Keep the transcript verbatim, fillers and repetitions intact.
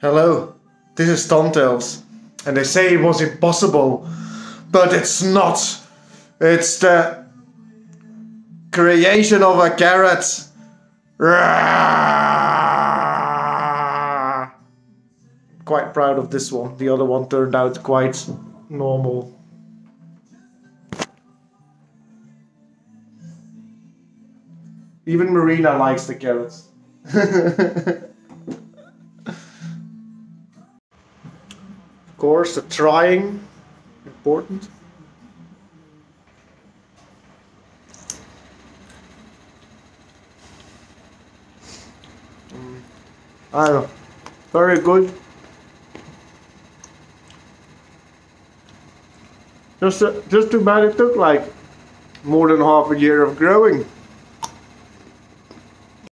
Hello, this is Tomtails, and they say it was impossible, but it's not. It's the creation of a carrot. Quite proud of this one. The other one turned out quite normal. Even Marina likes the carrots. Of course, the trying, important. Mm, I don't know, very good. Just, uh, just too bad it took like more than half a year of growing.